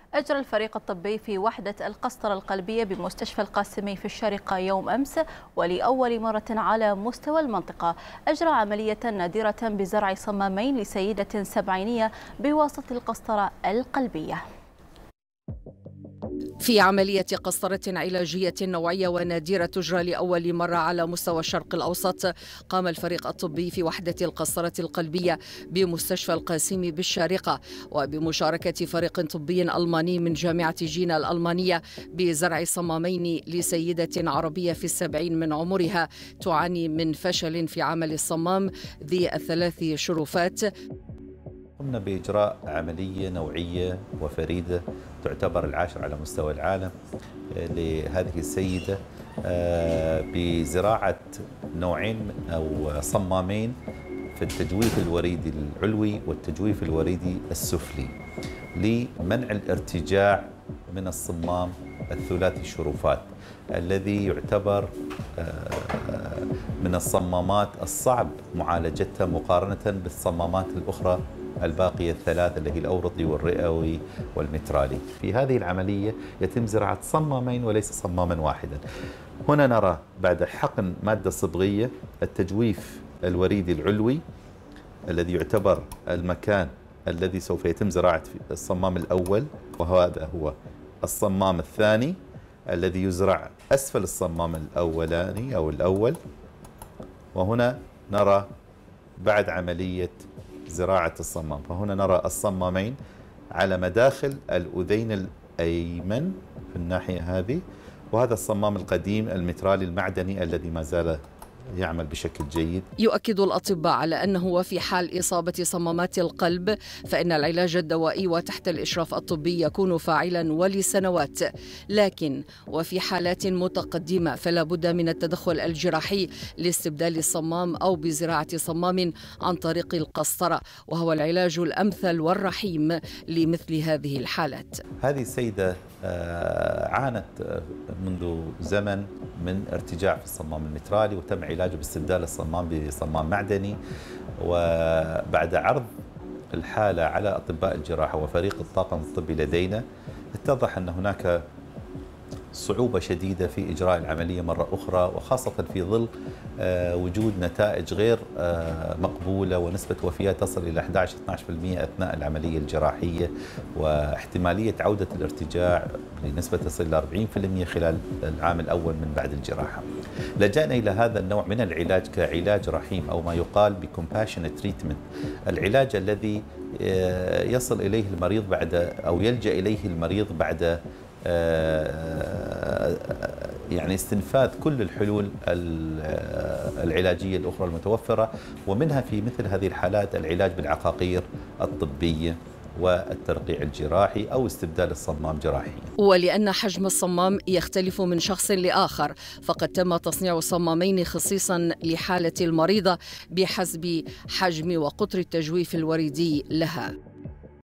أجرى الفريق الطبي في وحدة القسطرة القلبية بمستشفى القاسمي في الشارقة يوم أمس ولأول مرة على مستوى المنطقة أجرى عملية نادرة بزرع صمامين لسيدة سبعينية بواسطة القسطرة القلبية. في عملية قسطرة علاجية نوعية ونادرة تجرى لأول مرة على مستوى الشرق الأوسط، قام الفريق الطبي في وحدة القسطرة القلبية بمستشفى القاسمي بالشارقة وبمشاركة فريق طبي ألماني من جامعة جينا الألمانية بزرع صمامين لسيدة عربية في 70 من عمرها تعاني من فشل في عمل الصمام ذي الثلاث شرفات. قمنا بإجراء عملية نوعية وفريدة تعتبر العاشر على مستوى العالم لهذه السيدة بزراعة نوعين أو صمامين في التجويف الوريدي العلوي والتجويف الوريدي السفلي لمنع الارتجاع من الصمام الثلاثي الشرفات الذي يعتبر من الصمامات الصعب معالجتها مقارنة بالصمامات الأخرى الباقية الثلاث اللي هي الأورطي والرئوي والمترالي. في هذه العملية يتم زراعة صمامين وليس صماما واحدا. هنا نرى بعد حقن مادة صبغية التجويف الوريدي العلوي الذي يعتبر المكان الذي سوف يتم زراعة الصمام الأول، وهذا هو الصمام الثاني الذي يزرع أسفل الصمام الأولاني أو الأول. وهنا نرى بعد عملية زراعة الصمام، فهنا نرى الصمامين على مداخل الأذين الأيمن في الناحية هذه، وهذا الصمام القديم المترالي المعدني الذي ما زال يعمل بشكل جيد. يؤكد الأطباء على أنه وفي حال إصابة صمامات القلب فإن العلاج الدوائي وتحت الإشراف الطبي يكون فاعلا ولسنوات، لكن وفي حالات متقدمة فلا بد من التدخل الجراحي لاستبدال الصمام أو بزراعة صمام عن طريق القسطرة، وهو العلاج الأمثل والرحيم لمثل هذه الحالات. هذه السيدة عانت منذ زمن من ارتجاع في الصمام المترالي وتم علاجه باستبدال الصمام بصمام معدني، وبعد عرض الحالة على أطباء الجراحة وفريق الطاقم الطبي لدينا اتضح أن هناك صعوبة شديدة في إجراء العملية مرة أخرى، وخاصة في ظل وجود نتائج غير مقبولة ونسبة وفيات تصل إلى 11-12% أثناء العملية الجراحية، واحتمالية عودة الارتجاع بنسبة تصل إلى 40% خلال العام الأول من بعد الجراحة. لجأنا إلى هذا النوع من العلاج كعلاج رحيم أو ما يقال بcompassionate treatment، العلاج الذي يصل إليه المريض بعد أو يلجأ إليه المريض بعد يعني استنفاذ كل الحلول العلاجية الأخرى المتوفرة، ومنها في مثل هذه الحالات العلاج بالعقاقير الطبية والترقيع الجراحي أو استبدال الصمام جراحيا. ولأن حجم الصمام يختلف من شخص لآخر فقد تم تصنيع صمامين خصيصا لحالة المريضة بحسب حجم وقطر التجويف الوريدي لها.